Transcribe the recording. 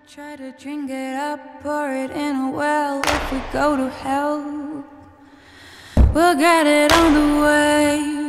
Try to drink it up, pour it in a well. If we go to hell, we'll get it on the way.